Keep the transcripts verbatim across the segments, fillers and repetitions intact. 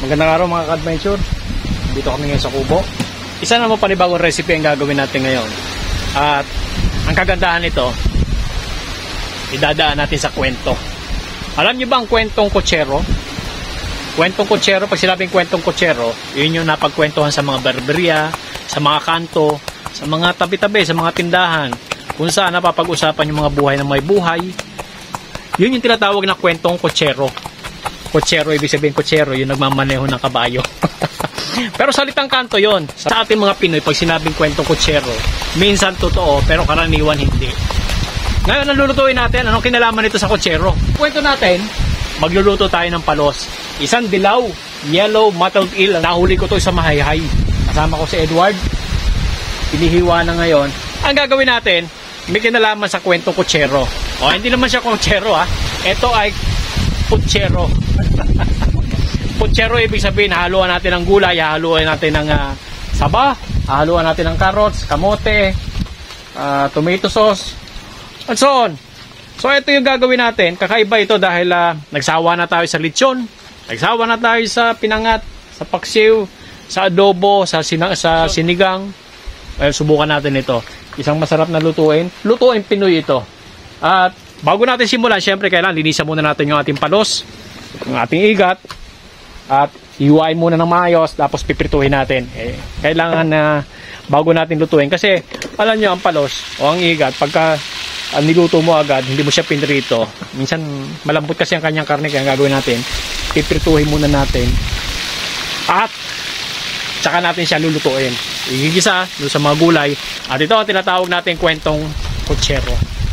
Magandang araw mga ka-adventure. Dito kami ngayon sa Kubo. Isa naman panibagong recipe ang gagawin natin ngayon. At ang kagandahan nito, idadaan natin sa kwento. Alam niyo ba ang kwentong kutsero? Kwentong kutsero, pag sinabing kwentong kutsero, yun yung napagkwentuhan sa mga barberia, sa mga kanto, sa mga tabi-tabi, sa mga tindahan, kung saan napapag-usapan yung mga buhay ng may buhay. Yun yung tinatawag na kwentong kutsero. Kutsero, ibig sabihin kutsero, yung nagmamaneho ng kabayo. Pero salitang kanto yon. Sa ating mga Pinoy, pag sinabing kwentong kutsero, minsan totoo, pero karaniwan hindi. Ngayon, nalulutuin natin, anong kinalaman nito sa kutsero? Kwento natin, magluluto tayo ng palos. Isang dilaw, yellow, mottled eel. Nahuli ko to sa Mahayhay. Kasama ko si Edward. Pinihiwa na ngayon. Ang gagawin natin, may kinalaman sa kwentong kutsero. O, hindi naman siya kutsero ha. Ito ay putsero. Putsero ibig sabihin, haluan natin ng gulay, haluan natin ng uh, saba, haluan natin ng carrots, kamote, uh, tomato sauce, and so on. So ito yung gagawin natin. Kakaiba ito dahil uh, nagsawa na tayo sa lechon, nagsawa na tayo sa pinangat, sa paksiw, sa adobo, sa, sina sa sinigang. Well, subukan natin ito. Isang masarap na lutuin. Lutuin Pinoy ito. At bago natin simulan, syempre kailangan linisan muna natin yung ating palos, yung ating igat, at hiwain muna ng maayos, tapos pipirituhin natin. Eh, kailangan na uh, bago natin lutuin. Kasi, alam nyo, ang palos o ang igat, pagka uh, niluto mo agad, hindi mo siya pinrito. Minsan, malambot kasi ang kanyang karne, kaya ang gagawin natin, pipirituhin muna natin. At, tsaka natin siya lulutuin. Igigisa doon sa mga gulay. At ito ang tinatawag natin kwentong kutsero.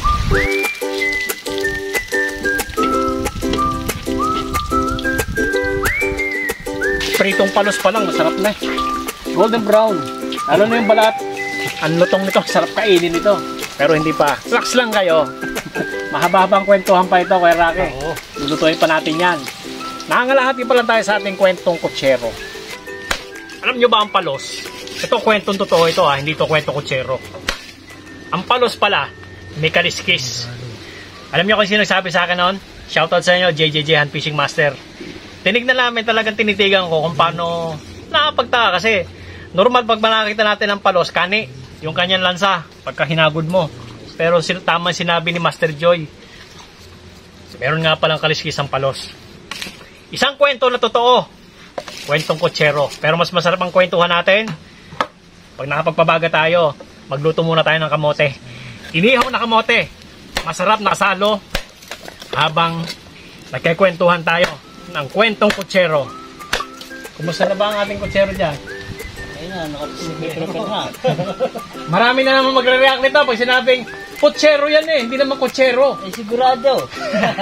Pritong palos pa lang, masarap na. Golden brown. Lalo na yung balat. Ang lutong nito, sarap kainin ito. Pero hindi pa. Relax lang kayo. Mahaba-habang kwentuhan pa ito, Kuya Rocky. Lulutuin pa natin yan. Nangangalahati pa lang tayo sa ating kwentong kutsero. Alam nyo ba ang palos? Ito kwentong totoo ito ha, hindi ito kwentong kutsero. Ang palos pala, may kaliskis. Alam nyo kung sino nagsabi sa akin noon? Shoutout sa inyo, J J J Han Fishing Master. Tinignan namin, talagang tinitigan ko kung paano nakapagtaka kasi normal pag nakakita natin ng palos, kani, yung kanyang lansa, pagka hinagod mo. Pero tama sinabi ni Master Joy, meron nga palang kaliskis ang palos. Isang kwento na totoo, kwentong kutsero. Pero mas masarap ang kwentuhan natin pag nakapagpabaga tayo, magluto muna tayo ng kamote. Inihaw na kamote, masarap na salo, habang nagkikwentuhan tayo ng kwentong kutsero. Kumusta na ba ang ating kutsero dyan? Ayun na, nakaprepare na. Marami na naman magre-react nito pag sinabing kutsero yan eh, hindi naman kutsero. Eh, sigurado.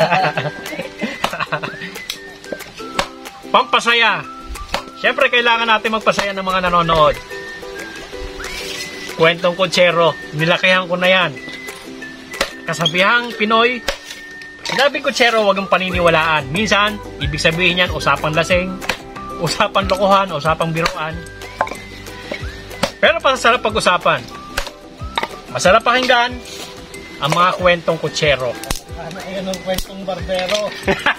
Pampasaya. Siyempre kailangan natin magpasaya ng mga nanonood. Kwentong kutsero, nilakihan ko na yan. Kasabihang Pinoy, sinabing kutsero, wag ang paniniwalaan. Minsan, ibig sabihin yan, usapang lasing, usapang lokohan, usapang biruan. Pero masarap pag-usapan. Masarap pakinggan ang mga kwentong kutsero. Ano yan ang kwentong barbero?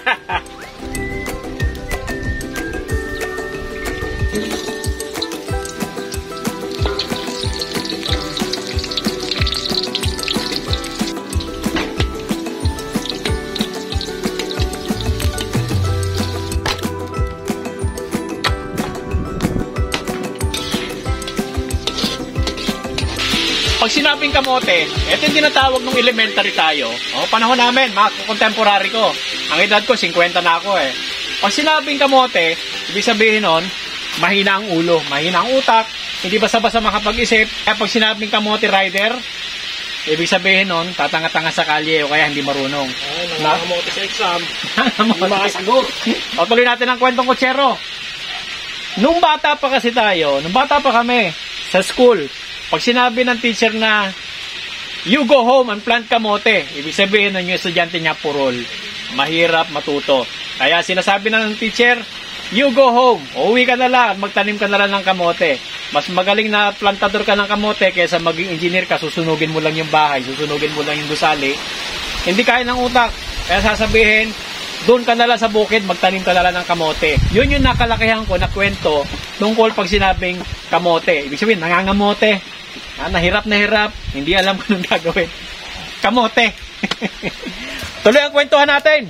Pag sinabing kamote, ito yung tinatawag nung elementary tayo. O, panahon namin, mga contemporary ko. Ang edad ko, fifty na ako eh. Pag sinabing kamote, ibig sabihin nun, mahina ang ulo, mahina ang utak, hindi basta-basta makapag-isip. Kaya pag sinabing kamote rider, ibig sabihin nun, tatanga-tanga sa kalye o kaya hindi marunong. Ay, nangangamote sa exam. Hindi makasagot. O, tuloy natin ang kwentong kutsero. Nung bata pa kasi tayo, nung bata pa kami, sa school, pag sinabi ng teacher na you go home and plant kamote, ibig sabihin ng yung estudyante niya purol. Mahirap matuto. Kaya sinasabi ng teacher, you go home, uuwi ka na lang, magtanim ka na lang ng kamote. Mas magaling na plantador ka ng kamote kaysa maging engineer ka, susunugin mo lang yung bahay, susunugin mo lang yung gusali. Hindi kaya ng utak. Kaya sasabihin, doon ka nala sa bukid, magtanim ka nala ng kamote. Yun yung nakalakihan ko na kwento tungkol pag sinabing kamote. Ibig sabihin, nangangamote. Ah, nahirap na hirap, hindi alam kung anong gagawin. Kamote. Tuloy ang kwentuhan natin.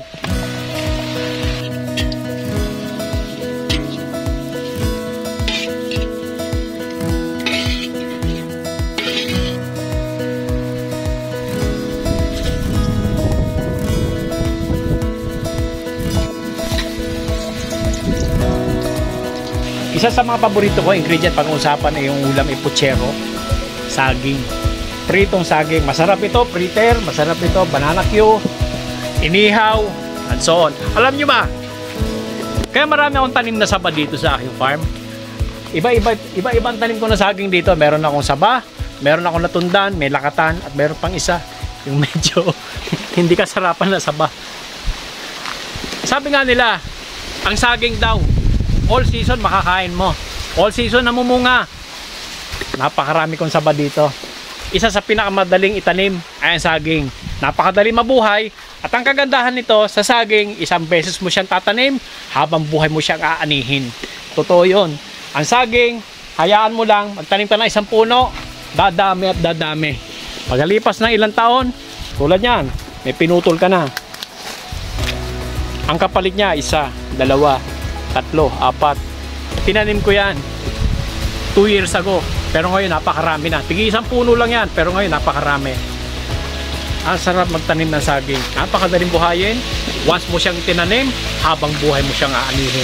Isa sa mga paborito ko, ingredient pag-uusapan ay yung ulam ay puchero, saging. Pritong saging. Masarap ito, priter, masarap ito, banana Q, inihaw, and so on. Alam nyo ba, kaya marami akong tanim na saba dito sa aking farm. Iba-iba, iba-ibang tanim ko na saging dito. Meron akong saba, meron akong natundan, may lakatan, at meron pang isa, yung medyo hindi kasarapan na saba. Sabi nga nila, ang saging daw, all season makakain mo. All season namumunga. Napakarami kong saba dito. Isa sa pinakamadaling itanim ay ang saging. Napakadali mabuhay. At ang kagandahan nito sa saging, isang beses mo siyang tatanim, habang buhay mo siyang aanihin. Totoo yun. Ang saging, hayaan mo lang, magtanim ka ng isang puno, dadami at dadami. Pagkalipas ng ilang taon, tulad yan, may pinutol ka na. Ang kapalit niya, isa, dalawa, tatlo, apat. Tinanim ko yan two years ago, pero ngayon napakarami na. Tigi isang puno lang yan, pero ngayon napakarami. Ang sarap magtanim ng saging. Napakadaling buhayin. Once mo siyang tinanim, habang buhay mo siyang aanihin.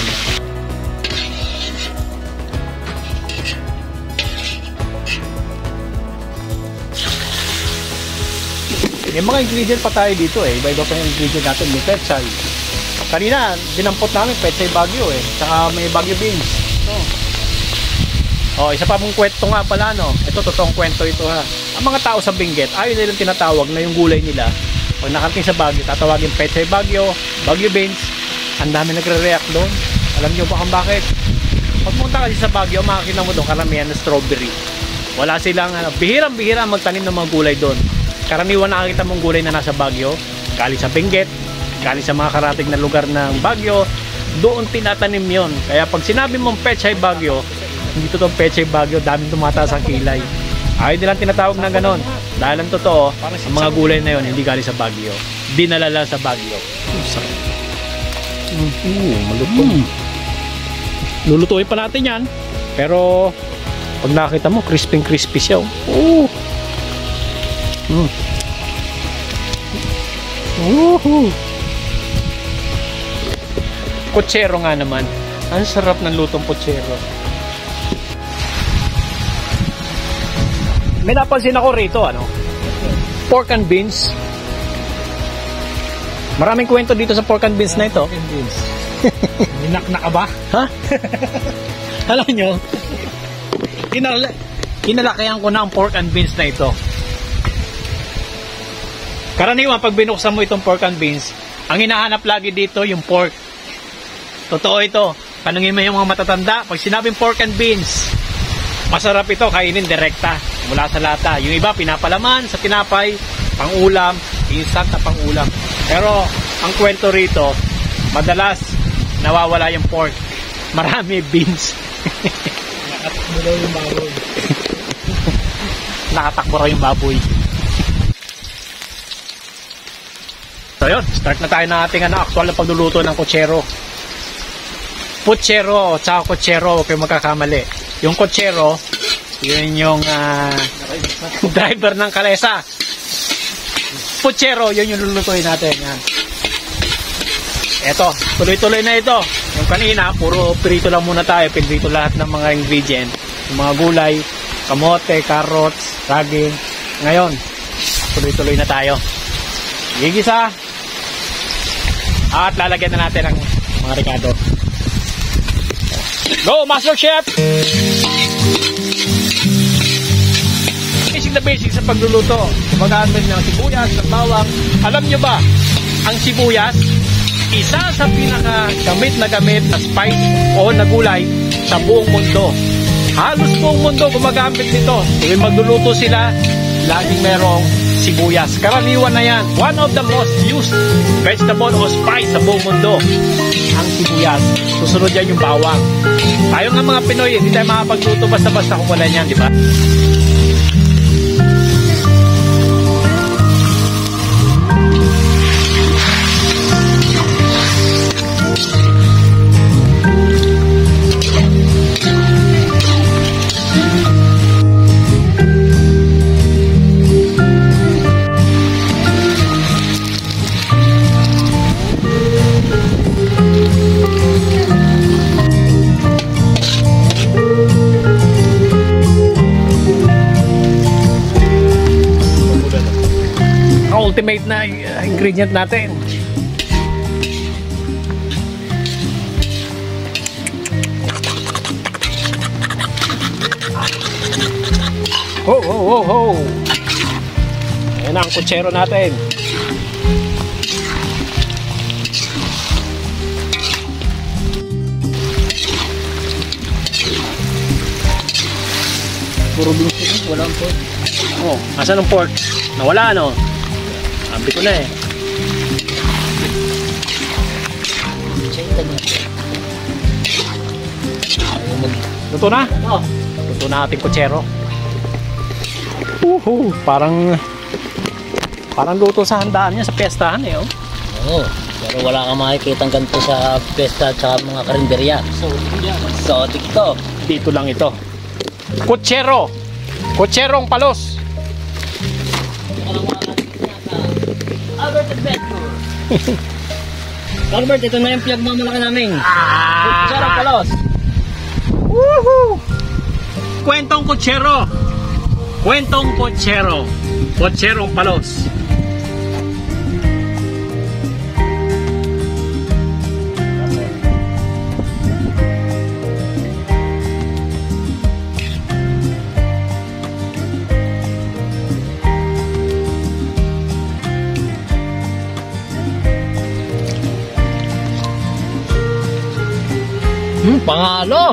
May mga ingredient pa tayo dito eh. Iba-iba pa yung ingredient natin. May pechay. Kanina, dinampot namin pechay Baguio eh. Saka may Baguio beans. Oh. Oh, isa pa pong kwento nga pala, no. Ito totoong kwento ito ha. Ang mga tao sa Benguet, ayaw nilang tinatawag na yung gulay nila. Pag nakarating sa Baguio, tatawagin pechay Baguio, Baguio beans. Ang dami nagre-react doon. Alam niyo ba kung bakit? Pag pumunta kasi sa Baguio, makakita mo doon karamihan na strawberry. Wala silang ano, bihirang-bihira magtanim ng mga gulay doon. Karaniwan nakakita mong gulay na nasa Baguio, galing sa Benguet, galing sa mga karating na lugar ng Baguio, doon tinatanim yon. Kaya pag sinabi mong pechay Baguio, hindi totoong pechay Baguio, daming tumataas ang kilay. Ayaw nilang tinatawag na ganon. Dahil ang totoo, ang mga gulay na yon hindi galing sa Baguio, dinala lang sa Baguio. Mm, malutong. Mm. Lulutuin pa natin yan. Pero pag nakita mo, crispy crispy siya. Oh. Mm. Woohoo! Puchero nga naman. Ang sarap ng lutong puchero. May napansin ako rito, ano? Pork and beans. Maraming kwento dito sa pork and beans na ito. Pork and beans. Ninak-nak ka ba? Ha? Alam nyo, kinal kinalakihan ko na ang pork and beans na ito. Karaniwan, pag binuksan mo itong pork and beans, ang hinahanap lagi dito yung pork. Totoo ito. Tanungin mo yung mga matatanda, pag sinabing pork and beans, masarap ito, kainin direkta mula sa lata. Yung iba, pinapalaman sa tinapay, pang-ulam, instant na pang-ulam. Pero, ang kwento rito, madalas, nawawala yung pork. Marami beans. Nakatakbo raw yung baboy. Nakatakbo raw yung baboy. So yun, start na tayo ng ating ano, actual na pagluluto ng kutsero. Puchero, tsaka kutsero, huwag kayong magkakamali. Yung kutsero, yun yung uh, driver ng kalesa. Puchero, yun yung lulutuin natin. Yan. Eto, tuloy-tuloy na ito. Yung kanina, puro pirito lang muna tayo. Pirito lahat ng mga ingredient. Yung mga gulay, kamote, carrots, saging. Ngayon, tuloy-tuloy na tayo. Gigisa. At lalagyan na natin ang mga ricado. Go, Master Chef! Basic na basic sa pagluluto. Magamit ng sibuyas, ng bawang. Alam nyo ba, ang sibuyas, isa sa pinaka-gamit na gamit na spice o na gulay sa buong mundo. Halos buong mundo gumagamit nito. Tuwing magluluto sila, laging merong sibuyas. Karaniwan na yan. One of the most used vegetable o spice sa buong mundo. Ang sibuyas. Susunod yan yung bawang. Tayo nga mga Pinoy, hindi tayo makapagluto basta-basta kung wala niyan, di ba? Ultimate na uh, ingredient natin. Ho ho ho ho. Ayan na ang kutsero natin. Puro bingkit, walang pork. Oh, asan ang pork? Nawala ano? Sabi ko na eh. Luto na? Oh. Luto na ating kutsero. Uhu, parang parang luto sa handaan niya sa piyestahan eh. Oh. Oo, pero wala kang makikitang ganito sa pesta at sa mga karinderya. So, so to. Dito lang ito. Kutsero. Kutserong palos. Albert Adventure. Albert, ito na yung pinagmamalaki namin. Ah! Kutsero palos. Woohoo! Kwentong kutsero. Kwentong kutsero. Kutserong palos. Hmm, pangalo.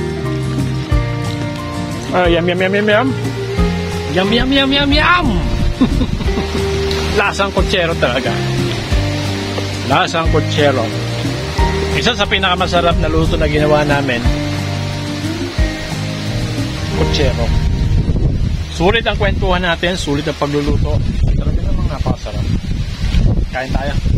Ah, yum yum yum yum yum. Yum yum yum yum yum. Lasang kutsero talaga. Lasang kutsero. Isa sa pinakamasarap na luto na ginawa namin. Kutsero. Sulit ang kwentuhan natin, sulit ang pagluluto. Talaga namang napakasarap. Kain tayo.